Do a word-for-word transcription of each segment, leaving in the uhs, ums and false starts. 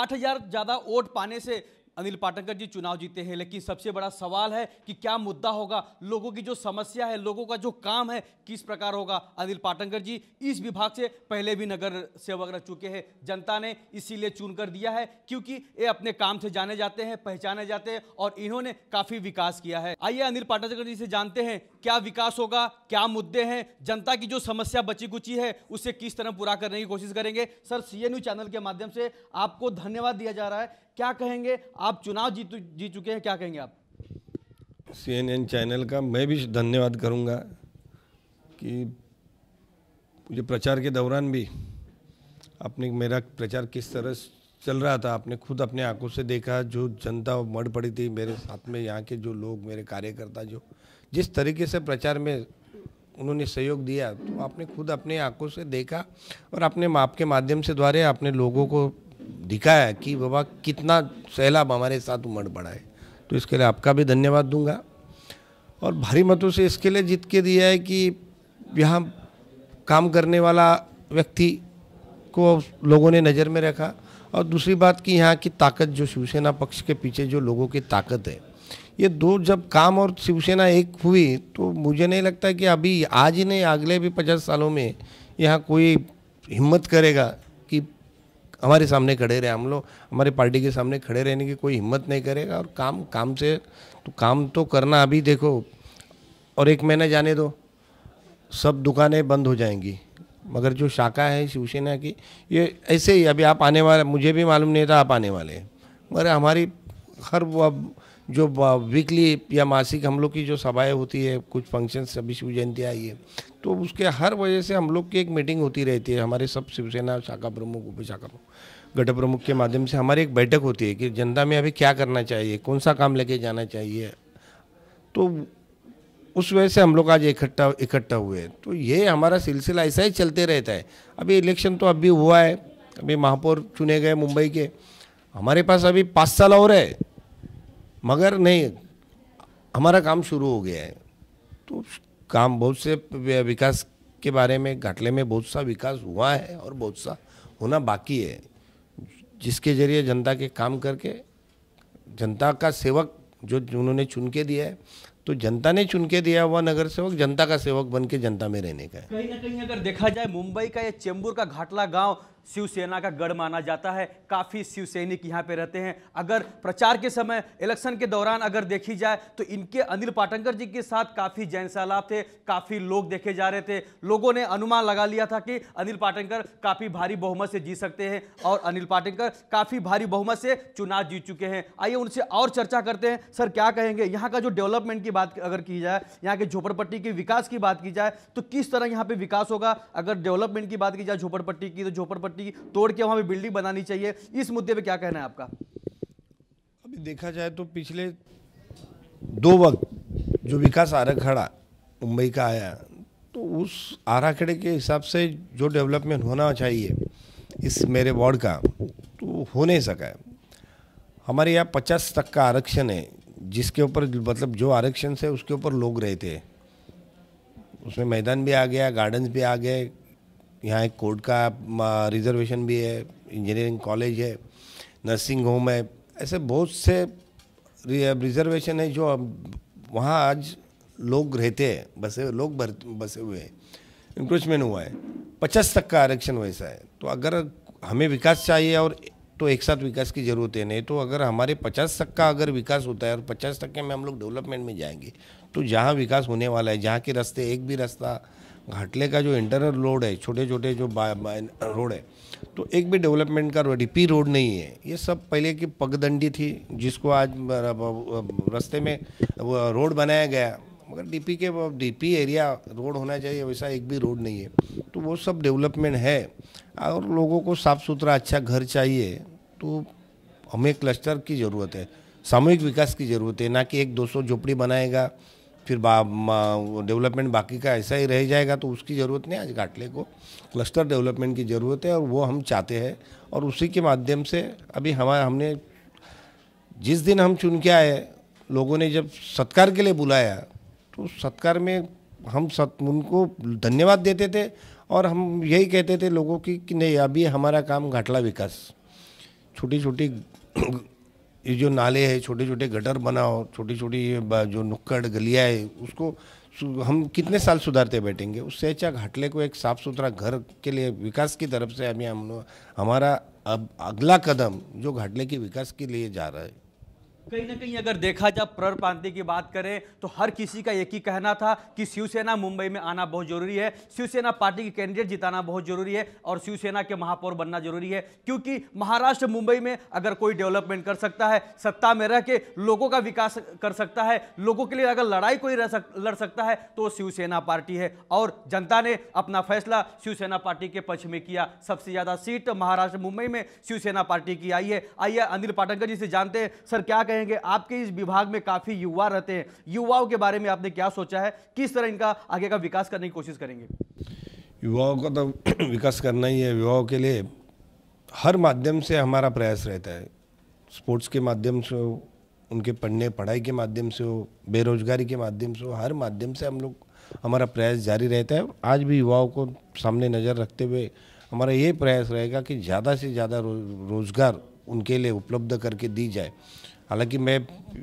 आठ हजार ज्यादा वोट पाने से अनिल पाटनकर जी चुनाव जीते हैं, लेकिन सबसे बड़ा सवाल है कि क्या मुद्दा होगा, लोगों की जो समस्या है, लोगों का जो काम है किस प्रकार होगा। अनिल पाटनकर जी इस विभाग से पहले भी नगर सेवक रह चुके हैं, जनता ने इसीलिए चुनकर दिया है क्योंकि ये अपने काम से जाने जाते हैं, पहचाने जाते हैं और इन्होंने काफी विकास किया है। आइए अनिल पाटनकर जी से जानते हैं क्या विकास होगा, क्या मुद्दे हैं, जनता की जो समस्या बची कुची है उसे किस तरह पूरा करने की कोशिश करेंगे। सर, सी न्यूज चैनल के माध्यम से आपको धन्यवाद दिया जा रहा है, क्या कहेंगे? आप चुनाव जीत जी चुके हैं, क्या कहेंगे आप? सी एन एन चैनल का मैं भी धन्यवाद करूंगा कि मुझे प्रचार के दौरान भी आपने मेरा प्रचार किस तरह चल रहा था, आपने खुद अपने आंखों से देखा। जो जनता मर पड़ी थी मेरे साथ में, यहाँ के जो लोग मेरे कार्यकर्ता जो जिस तरीके से प्रचार में उन्होंने सहयोग दिया, तो आपने खुद अपने आंखों से देखा और अपने माप के माध्यम से द्वारे आपने लोगों को दिखाया कि बाबा कितना सैलाब हमारे साथ उमड़ पड़ा है। तो इसके लिए आपका भी धन्यवाद दूंगा और भारी मतों से इसके लिए जीत के दिया है कि यहाँ काम करने वाला व्यक्ति को लोगों ने नज़र में रखा। और दूसरी बात कि यहाँ की ताकत, जो शिवसेना पक्ष के पीछे जो लोगों की ताकत है, ये दो जब काम और शिवसेना एक हुई तो मुझे नहीं लगता कि अभी आज ही नहीं अगले भी पचास सालों में यहाँ कोई हिम्मत करेगा कि हमारे सामने खड़े रहे। हम लोग हमारे पार्टी के सामने खड़े रहने की कोई हिम्मत नहीं करेगा। और काम काम से तो काम तो करना, अभी देखो और एक महीना जाने दो सब दुकानें बंद हो जाएंगी, मगर जो शाखा है शिवसेना की ये ऐसे ही अभी आप आने वाले, मुझे भी मालूम नहीं था आप आने वाले हैं, मगर हमारी हर जो वीकली या मासिक हम लोग की जो सभाएं होती है, कुछ फंक्शंस, अभी शिव जयंती आई है तो उसके हर वजह से हम लोग की एक मीटिंग होती रहती है। हमारे सब शिवसेना शाखा प्रमुख, उप शाखा प्रमुख, गठ प्रमुख के माध्यम से हमारी एक बैठक होती है कि जनता में अभी क्या करना चाहिए, कौन सा काम लेके जाना चाहिए। तो उस वजह से हम लोग आज इकट्ठा इकट्ठा हुए। तो ये हमारा सिलसिला ऐसा ही चलते रहता है। अभी इलेक्शन तो अभी हुआ है, अभी महापौर चुने गए मुंबई के, हमारे पास अभी पाँच साल और है, मगर नहीं हमारा काम शुरू हो गया है। तो काम बहुत से विकास के बारे में घाटले में बहुत सा विकास हुआ है और बहुत सा होना बाकी है, जिसके जरिए जनता के काम करके जनता का सेवक जो उन्होंने चुन के दिया है, तो जनता ने चुन के दिया हुआ नगर सेवक जनता का सेवक बन के जनता में रहने का है। कहीं ना कहीं अगर देखा जाए मुंबई का ये चेंबूर का घाटला गांव शिवसेना का गढ़ माना जाता है, काफी शिवसैनिक यहाँ पे रहते हैं। अगर प्रचार के समय, इलेक्शन के दौरान अगर देखी जाए तो इनके अनिल पाटनकर जी के साथ काफी जैन सैलाब थे, काफी लोग देखे जा रहे थे। लोगों ने अनुमान लगा लिया था कि अनिल पाटनकर काफी भारी बहुमत से जीत सकते हैं और अनिल पाटनकर काफी भारी बहुमत से चुनाव जीत चुके हैं। आइए उनसे और चर्चा करते हैं। सर, क्या कहेंगे यहाँ का जो डेवलपमेंट की बात अगर की जाए, यहाँ के झोपड़पट्टी के विकास की बात की जाए तो किस तरह यहाँ पे विकास होगा? अगर डेवलपमेंट की बात की जाए झोपड़पट्टी की, तो झोपड़पट्टी तोड़ के वहां पे बिल्डिंग बनानी चाहिए। इस मुद्दे पे क्या कहना है आपका? अभी देखा जाए तो पिछले दो वक्त जो विकास आराखड़ा मुंबई का आया, तो उस आराखड़े के हिसाब से जो डेवलपमेंट होना चाहिए इस मेरे वार्ड का, तो हो नहीं सका है। हमारे यहाँ पचास तक का आरक्षण है, जिसके ऊपर मतलब जो आरक्षण से उसके ऊपर लोग रहते हैं, उसमें मैदान भी आ गया, गार्डन्स भी आ गए, यहाँ एक कोर्ट का रिजर्वेशन भी है, इंजीनियरिंग कॉलेज है, नर्सिंग होम है, ऐसे बहुत से रिजर्वेशन है जो वहाँ आज लोग रहते हैं, बसे लोग बसे हुए हैं, इंक्रोचमेंट हुआ है। पचास तक का आरक्षण वैसा है। तो अगर हमें विकास चाहिए और तो एक साथ विकास की ज़रूरत है, नहीं तो अगर हमारे पचास तक का अगर विकास होता है और पचास तक के में हम लोग डेवलपमेंट में जाएंगे, तो जहाँ विकास होने वाला है, जहाँ के रास्ते, एक भी रास्ता घाटले का जो इंटरनल रोड है, छोटे छोटे जो रोड है, तो एक भी डेवलपमेंट का डीपी रोड नहीं है। ये सब पहले की पगडंडी थी, जिसको आज रास्ते में रोड बनाया गया, मगर डीपी के डीपी एरिया रोड होना चाहिए, वैसा एक भी रोड नहीं है। तो वो सब डेवलपमेंट है। और लोगों को साफ़ सुथरा अच्छा घर चाहिए, तो हमें क्लस्टर की ज़रूरत है, सामूहिक विकास की ज़रूरत है, ना कि एक दो सौ झोपड़ी बनाएगा फिर डेवलपमेंट बाकी का ऐसा ही रह जाएगा, तो उसकी ज़रूरत नहीं। आज घाटले को क्लस्टर डेवलपमेंट की ज़रूरत है और वो हम चाहते हैं। और उसी के माध्यम से अभी हमारा हमने जिस दिन हम चुन के आए, लोगों ने जब सत्कार के लिए बुलाया, तो सत्कार में हम सत उनको धन्यवाद देते थे और हम यही कहते थे लोगों की कि नहीं, अभी हमारा काम घाटला विकास, छोटी छोटी ये जो नाले हैं, छोटे छोटे गटर बनाओ, छोटी छोटी जो नुक्कड़ गलियाँ है, उसको हम कितने साल सुधारते बैठेंगे। उससे अच्छा घाटले को एक साफ़ सुथरा घर के लिए विकास की तरफ से हमें हम हमारा अब अगला कदम जो घाटले के विकास के लिए जा रहा है। कहीं ना कहीं अगर देखा जाए प्रर प्रांतीय की बात करें तो हर किसी का एक ही कहना था कि शिवसेना मुंबई में आना बहुत जरूरी है, शिवसेना पार्टी की कैंडिडेट जिताना बहुत जरूरी है और शिवसेना के महापौर बनना जरूरी है, क्योंकि महाराष्ट्र मुंबई में अगर कोई डेवलपमेंट कर सकता है, सत्ता में रह के लोगों का विकास कर सकता है, लोगों के लिए अगर लड़ाई कोई रह सक, लड़ सकता है तो शिवसेना पार्टी है। और जनता ने अपना फैसला शिवसेना पार्टी के पक्ष में किया। सबसे ज्यादा सीट महाराष्ट्र मुंबई में शिवसेना पार्टी की आई है। आइए अनिल पाटनकर जी से जानते हैं, सर क्या कहेंगे, आपके इस विभाग में काफी युवा रहते हैं, युवाओं के बारे में आपने क्या सोचा है, किस तरह इनका आगे का विकास करने की कोशिश करेंगे? युवाओं का तो विकास करना ही है। युवाओं के लिए हर माध्यम से हमारा प्रयास रहता है, स्पोर्ट्स के माध्यम से हो, उनके पढ़ने पढ़ाई के माध्यम से हो, बेरोजगारी के माध्यम से हो, हर माध्यम से हम लोग हमारा प्रयास जारी रहता है। आज भी युवाओं को सामने नज़र रखते हुए हमारा ये प्रयास रहेगा कि ज़्यादा से ज़्यादा रो, रोज़गार उनके लिए उपलब्ध करके दी जाए। हालांकि मैं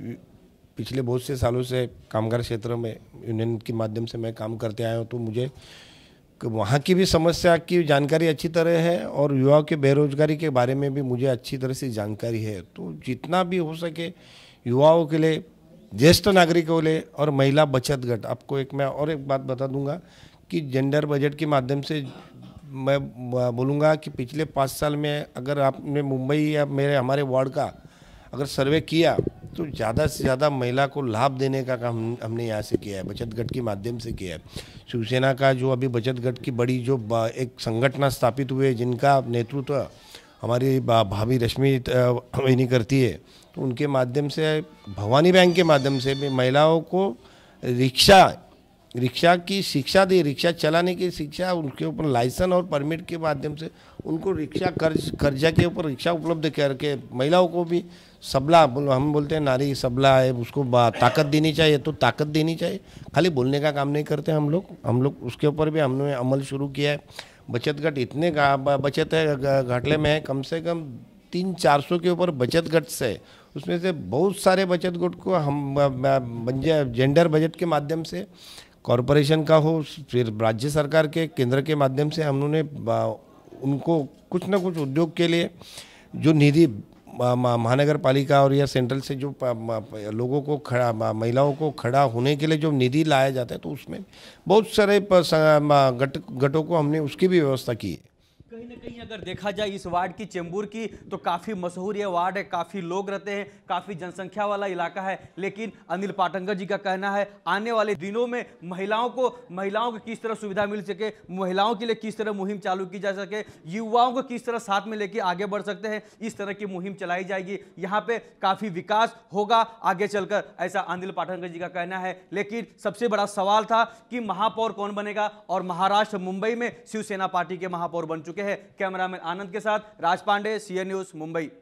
पिछले बहुत से सालों से कामगार क्षेत्र में यूनियन के माध्यम से मैं काम करते आया हूँ, तो मुझे वहाँ की भी समस्या की जानकारी अच्छी तरह है और युवाओं के बेरोजगारी के बारे में भी मुझे अच्छी तरह से जानकारी है। तो जितना भी हो सके युवाओं के लिए, ज्येष्ठ नागरिकों के लिए और महिला बचत गट, आपको एक मैं और एक बात बता दूंगा कि जेंडर बजट के माध्यम से मैं बोलूँगा कि पिछले पाँच साल में अगर आपने मुंबई या मेरे हमारे वार्ड का अगर सर्वे किया तो ज़्यादा से ज़्यादा महिला को लाभ देने का काम हमने यहाँ से किया है, बचत गट के माध्यम से किया है। शिवसेना का जो अभी बचत गट की बड़ी जो एक संगठन स्थापित हुए, जिनका नेतृत्व हमारी भाभी रश्मि वहीनी करती है, तो उनके माध्यम से भवानी बैंक के माध्यम से भी महिलाओं को रिक्शा रिक्शा की शिक्षा दी, रिक्शा चलाने की शिक्षा, उनके ऊपर लाइसेंस और परमिट के माध्यम से उनको रिक्शा कर्ज कर्जा के ऊपर रिक्शा उपलब्ध करके महिलाओं को भी सबला, हम बोलते हैं नारी सबला है, उसको ताकत देनी चाहिए, तो ताकत देनी चाहिए। खाली बोलने का काम नहीं करते हम लोग हम लोग उसके ऊपर भी हमने अमल शुरू किया है। बचत गट इतने बचत है घाटले में है, कम से कम तीन चार सौ के ऊपर बचत गट से, उसमें से बहुत सारे बचत गट को हम जेंडर बजट के माध्यम से, कॉरपोरेशन का हो, फिर राज्य सरकार के केंद्र के माध्यम से हमने उनको कुछ ना कुछ उद्योग के लिए जो निधि महानगर पालिका और या सेंट्रल से जो लोगों को खड़ा, महिलाओं को खड़ा होने के लिए जो निधि लाया जाता है, तो उसमें बहुत सारे गट गटों को हमने उसकी भी व्यवस्था की है। कहीं ना कहीं अगर देखा जाए इस वार्ड की, चेंबूर की, तो काफ़ी मशहूर ये वार्ड है, काफ़ी लोग रहते हैं, काफ़ी जनसंख्या वाला इलाका है। लेकिन अनिल पाटनकर जी का कहना है आने वाले दिनों में महिलाओं को महिलाओं को किस तरह सुविधा मिल सके, महिलाओं के लिए किस तरह मुहिम चालू की जा सके, युवाओं को किस तरह साथ में लेके आगे बढ़ सकते हैं, इस तरह की मुहिम चलाई जाएगी। यहाँ पे काफ़ी विकास होगा आगे चलकर, ऐसा अनिल पाटनकर जी का कहना है। लेकिन सबसे बड़ा सवाल था कि महापौर कौन बनेगा, और महाराष्ट्र मुंबई में शिवसेना पार्टी के महापौर बन चुके हैं। कैमरामैन आनंद के साथ Raj Pandey, C N news Mumbai.